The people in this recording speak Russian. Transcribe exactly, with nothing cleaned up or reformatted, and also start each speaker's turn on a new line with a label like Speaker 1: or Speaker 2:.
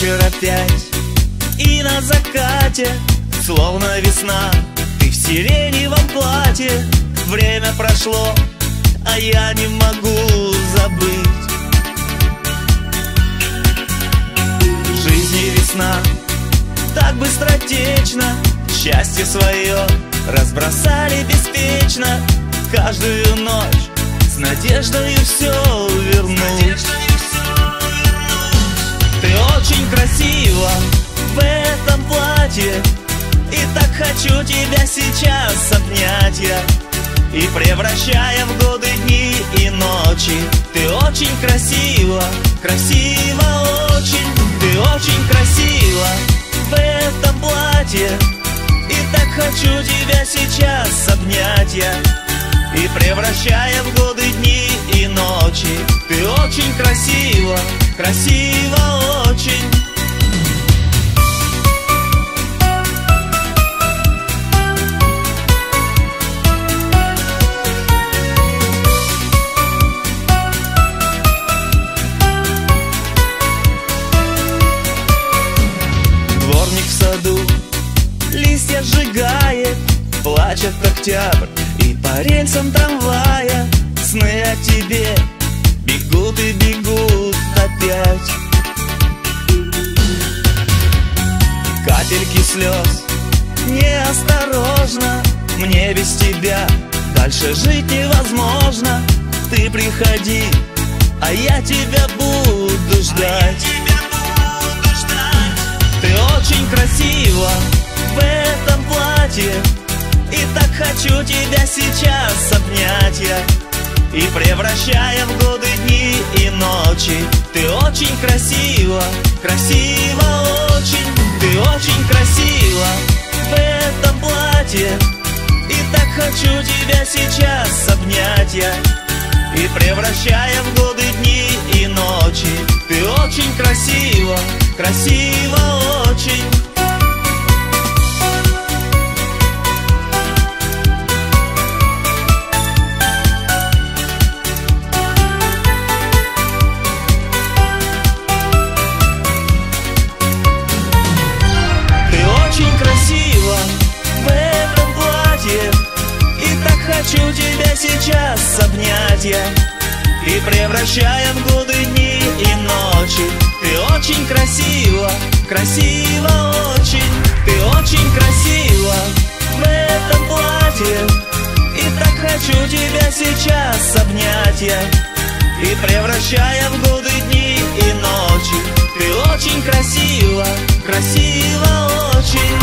Speaker 1: вечер опять, и на закате, словно весна, ты в сиреневом платье. Время прошло, а я не могу забыть. В жизни весна так быстротечно, счастье свое разбросали беспечно. Каждую ночь с надеждой все вернуть. Ты очень красива в этом платье, и так хочу тебя сейчас обнять я, и превращая в годы дни и ночи. Ты очень красива, красива очень. Ты очень красива в этом платье, и так хочу тебя сейчас обнять я, и превращая в годы дни и ночи. Ты очень красива, красива очень. Дворник в саду листья сжигает, плачет октябрь, и по рельсам трамвая сны о тебе бегут и бегут опять. Капельки слез, неосторожно, мне без тебя дальше жить невозможно. Ты приходи, а я тебя буду ждать. Ты очень красива в этом платье, и так хочу тебя сейчас обнять я, и превращая в годы дни и ночи. Ты очень красива, красива очень. Ты очень красива в этом платье, и так хочу тебя сейчас обнять я, и превращая в годы дни и ночи. Ты очень красива, красива очень. Хочу тебя сейчас обнять я, и превращая в годы дни и ночи. Ты очень красива, красива очень. Ты очень красива в этом платье, и так хочу тебя сейчас обнять я, и превращая в годы дни и ночи. Ты очень красива, красива очень.